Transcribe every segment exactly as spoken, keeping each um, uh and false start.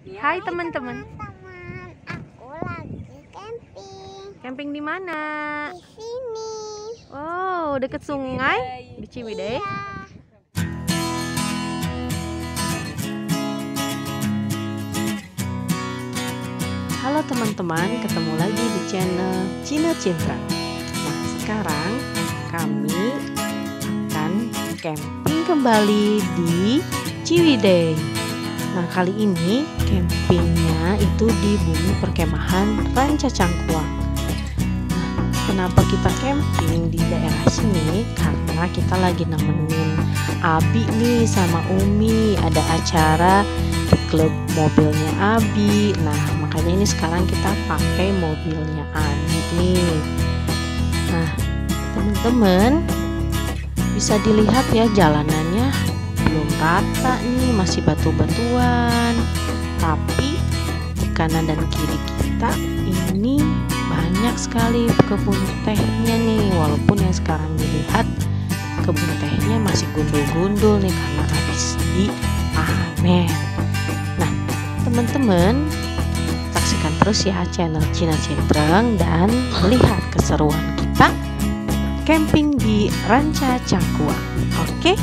Hai teman-teman. Teman-teman, aku lagi camping. Camping di mana? Di sini. Oh, deket sungai di Ciwidey. Iya. Halo teman-teman, ketemu lagi di channel Cina Cinta. Nah, sekarang kami akan camping kembali di Ciwidey. Nah, kali ini campingnya itu di bumi perkemahan Ranca Cangkuang. Nah, kenapa kita camping di daerah sini? Karena kita lagi nemenin Abi nih sama Umi, ada acara di klub mobilnya Abi. Nah, makanya ini sekarang kita pakai mobilnya Abi nih. Nah, teman-teman bisa dilihat ya jalanannya belum rata nih, masih batu-batuan. Tapi di kanan dan kiri kita ini banyak sekali kebun tehnya nih. Walaupun yang sekarang dilihat kebun tehnya masih gundul-gundul nih karena habis dipanen. Nah, teman-teman saksikan terus ya channel Cina Cintreng dan melihat keseruan kita camping di Ranca Cangkuang. Oke?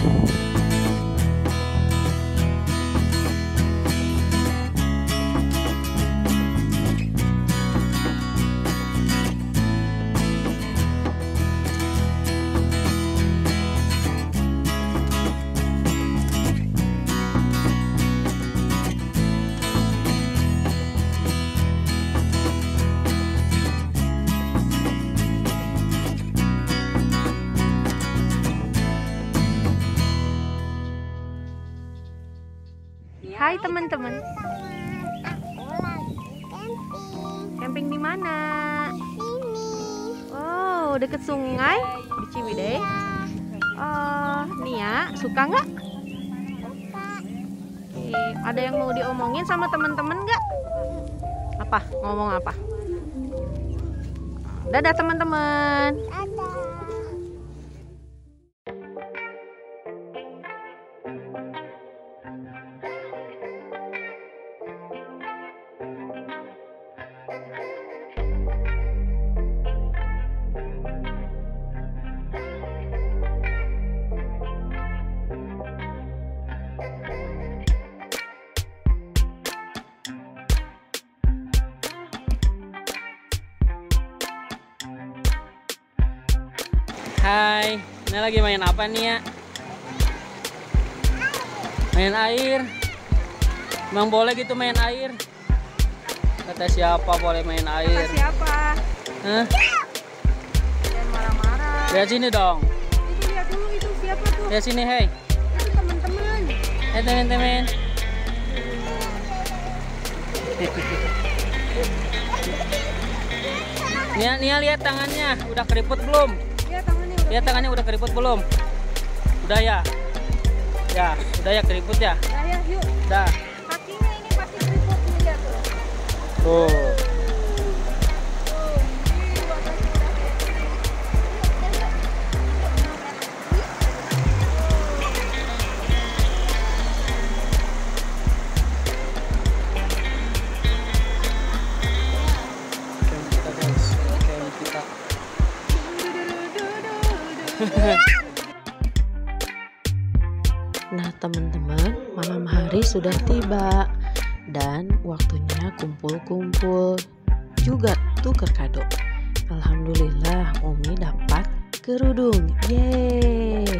Hai teman-teman. Teman, aku lagi camping. Camping di mana? Di sini. Oh, deket sungai di Ciwidey. Iya. Oh, Nia, suka nggak? Suka. Oke, ada yang mau diomongin sama teman-teman nggak? Apa? Ngomong apa? Dadah teman-teman. Ada. Hai, ini lagi main apa nih ya? Main air. Emang boleh gitu main air? Kata siapa boleh main air? Kata siapa? Hah? Jangan marah-marah. Lihat sini dong. Itu lihat dulu, itu siapa tuh? Lihat sini, hei. Itu teman-teman. Hai teman-teman. Nia, Nia lihat tangannya, udah keriput belum? Lihat tangannya udah. Lihat tangannya udah keriput belum? Udah ya? Ya, udah ya keriput ya? Nah, ya, yuk. Udah. Kakinya ini pasti keriput nih dia tuh. Tuh. Kita guys, kayak kita. Nah teman-teman, malam hari sudah tiba dan waktunya kumpul-kumpul juga tuker kado. Alhamdulillah Umi dapat kerudung. Yeay.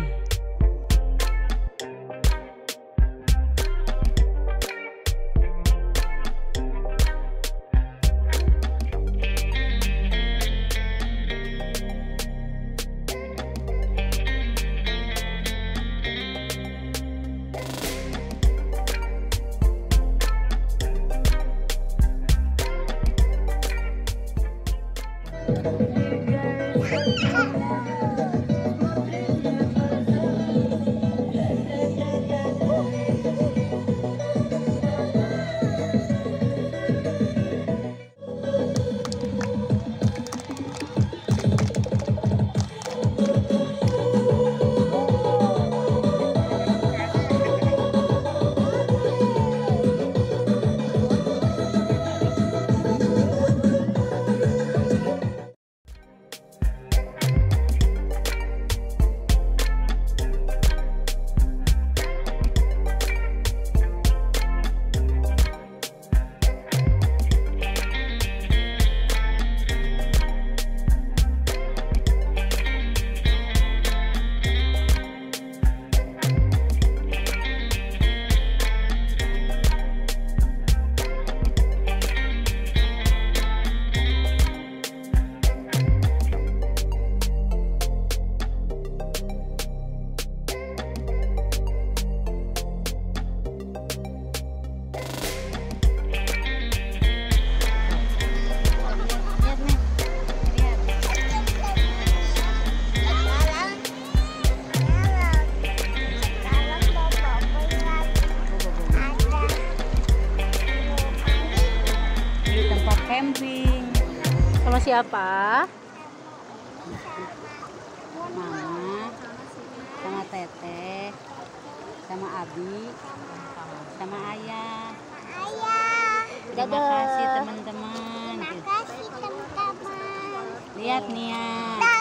camping. Sama siapa? Mama, sama Teteh, sama Abi, sama Ayah. Ayah. Terima Dadah. kasih teman-teman. Terima kasih teman-teman. Lihat nih ya. Dadah.